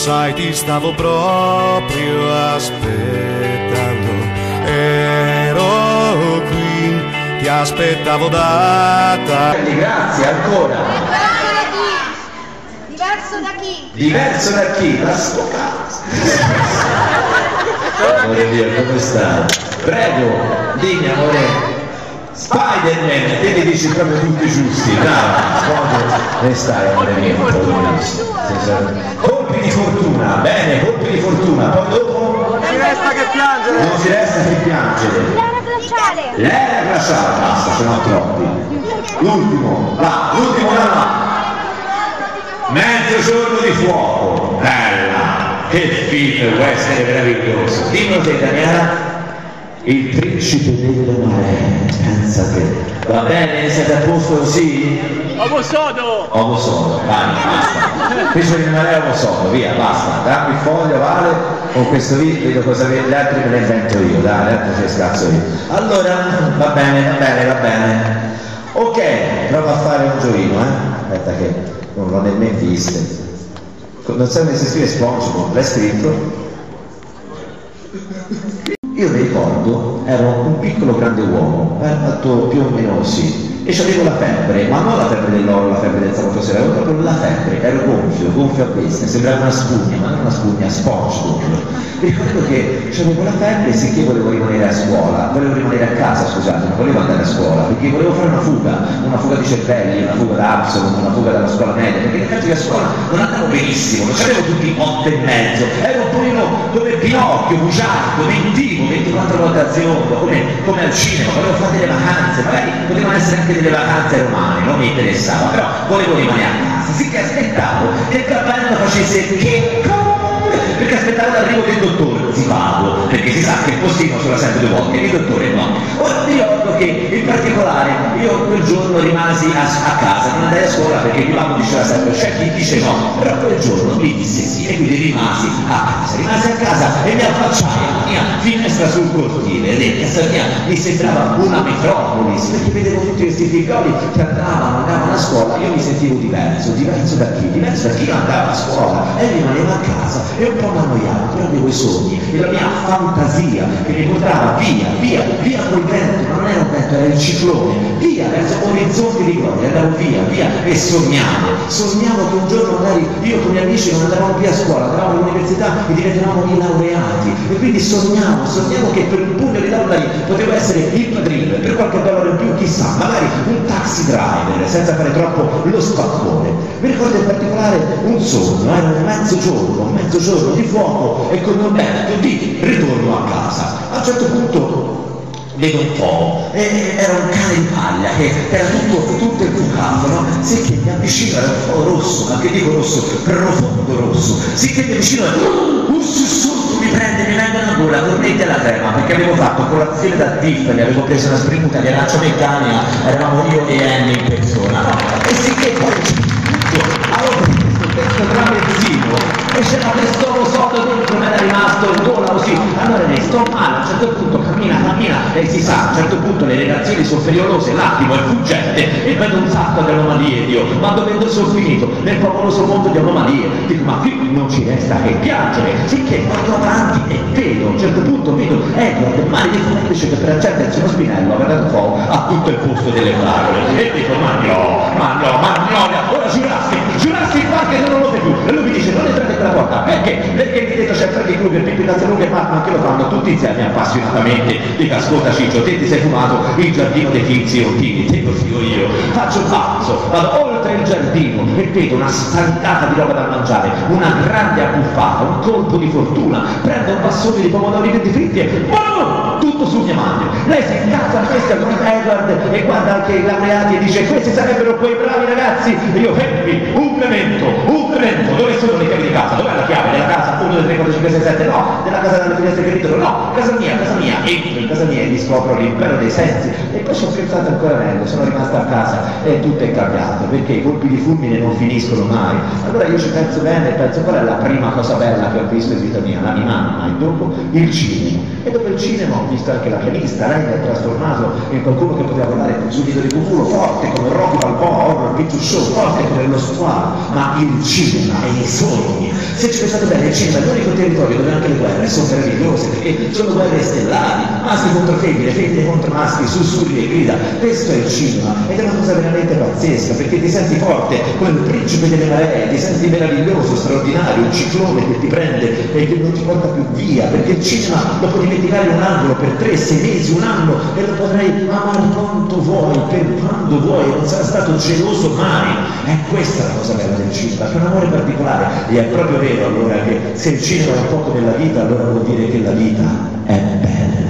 sai ti stavo proprio aspettando, ero qui, ti aspettavo data. Grazie ancora. Diverso da chi? Diverso da chi? La sfocata. Amore mio, come stai? Prego, dimmi amore. Spider-Man, te li dici proprio tutti giusti, brava. Come stai amore mio? Colpi di fortuna, bene, colpi di fortuna, poi dopo? Non si resta che piangere. Non si resta che piangere. L'era glaciale. L'era glaciale, basta, se no troppi. L'ultimo, là, l'ultimo là. Mezzogiorno di fuoco, bella, che film, può essere meraviglioso. Dimmi te Daniela. Il principe delle maree, pensa te. Va bene, siete a posto così? Uomo sodo! Uomo sodo, vai, basta. Principe delle maree, uomo sodo, via, basta. Dammi il foglio, vale, con questo video vedo cosa vede, gli altri me ne invento io, dai, gli altri ci scazzo io. Allora, va bene, va bene, va bene. Ok, prova a fare un giochino, Aspetta che non l'ho nemmeno visto. Non sai come si scrive SpongeBob, l'hai scritto? Io mi ricordo, ero un piccolo grande uomo, fatto più o meno sì, e avevo la febbre, ma non la febbre dell'oro, la febbre del sabato sera, avevo proprio la febbre, ero gonfio a bestia, sembrava una spugna, ma non una spugna, SpongeBob. Mi ricordo che avevo la febbre, sicché volevo rimanere a scuola, volevo rimanere a casa, scusate, non volevo andare a scuola, perché volevo fare una fuga di cervelli, una fuga da Absalom, una fuga dalla scuola media, perché in effetti a scuola non andavo benissimo, non c'avevo tutti 8,5, ero un pochino come Pinocchio, bugiardo, mentivo 24 volte al secondo, come al cinema, volevo fare delle vacanze, magari potevano essere anche delle vacanze romane, non mi interessava, però volevo rimanere a casa, sicché aspettavo che il cappello facesse perché aspettavo l'arrivo del dottore, si vado, perché si sa che il postino ce l'ha sempre 2 volte, il dottore no. Ora mi ricordo che in particolare io quel giorno rimasi a casa, non andai a scuola perché mio babbo diceva sempre, c'è chi dice no, però quel giorno mi disse sì e quindi rimasi a casa e mi affacciai alla mia finestra sul cortile e casa mia mi sembrava una metropolis, perché vedevo tutti questi figlioli che andavano a scuola, io mi sentivo diverso da chi? Diverso da chi non andava a scuola e rimanevo a casa e un po' mi annoiavo, però avevo i sogni e la mia fantasia che mi portava via col vento, ma non era un vento, era il ciclone, via verso orizzonti di gloria, andavo via e sognavo che un giorno magari io con i miei amici non andavamo più a scuola, andavamo all'università e diventavamo i laureati e quindi sognavo che per un pugno di dollari potevo essere il padrino e per qualche dollaro in più chissà, magari un taxi driver senza fare troppo lo spaccone. Mi ricordo in particolare un sogno, era un mezzogiorno di fuoco e con un vento di ritorno a casa. A un certo punto vedo un po', era un cane in paglia che era tutto imbucato, no? Sicché mi avvicino, era un po' rosso, ma che dico rosso, profondo rosso, sicché mi avvicino e un sussurro mi prende, mi vengono ancora, dormite alla crema, perché avevo fatto colazione da Tiffany, avevo preso una spremuta di arancia meccanica, eravamo io e Annie in persona, no? E sicché poi avevo preso questo tramezzino e c'era questo sodo dentro, mi era rimasto il gola così, allora ne sto male, a un certo punto cammina e si sa, a un certo punto le relazioni sono pericolose, l'attimo è fuggente e vedo un sacco di anomalie, Dio, ma dove sono finito? Nel popoloso mondo di anomalie, dico ma qui non ci resta che piangere, sicché vado avanti e vedo, a un certo punto vedo Edward, maledetto invece che per accendersi uno spinello aveva dato fuoco a tutto il posto delle fragole e dico ma no, ora giurassi in parte che non lo vedo più e lui mi dice non entrate per la porta, perché? Perché lì dentro c'è Freddy Krueger, Pippi Lazzarone e Batman che lo fanno tutti insieme appassionatamente. Dico ascolta Ciccio, te ti sei fumato il giardino dei tizi rottini, te lo dico io, faccio un pazzo, vado oltre il giardino e vedo una stancata di roba da mangiare, una grande abbuffata, un colpo di fortuna, prendo un bassone di pomodori fritti e boom! Tutto su mia madre. Lei si incazza a questa con Edward e guarda anche i laureati e dice questi sarebbero quei bravi ragazzi e io fermi, un memento, dove sono le chiavi di casa? Dov'è la chiave? Della casa 1, 2, 3, 4, 5, 6, 7, no, della casa delle finestre che dicono no, casa mia, entro in casa mia e riscopro l'impero dei sensi e poi sono scherzato ancora meglio, sono rimasto a casa e tutto è cambiato perché i colpi di fulmine non finiscono mai. Allora io ci penso bene e penso qual è la prima cosa bella che ho visto in vita mia, la mia mamma e dopo il cinema. E dopo il cinema ho visto anche la pianista, lei mi ha trasformato in qualcuno che poteva parlare sul video di futuro, forte come Rocky Balboa, Horror Picture Show, forte come lo squalo, ma il cinema e i sogni. Se ci pensate bene, il cinema è l'unico territorio dove anche le guerre sono meravigliose, perché sono guerre stellari, maschi contro femmine, femmine contro maschi, sussurri e grida. Questo è il cinema ed è una cosa veramente pazzesca, perché ti senti forte come il principe delle maree, ti senti meraviglioso, straordinario, un ciclone che ti prende e che non ti porta più via, perché il cinema lo puoi dimenticare un angolo per 3, 6 mesi, un anno e lo potrai amare quanto vuoi, per quando vuoi, non sarà stato geloso mai. È questa la cosa bella del cinema, che è un amore particolare, e è proprio vero allora che se il cinema è un poco della vita, allora vuol dire che la vita è bella.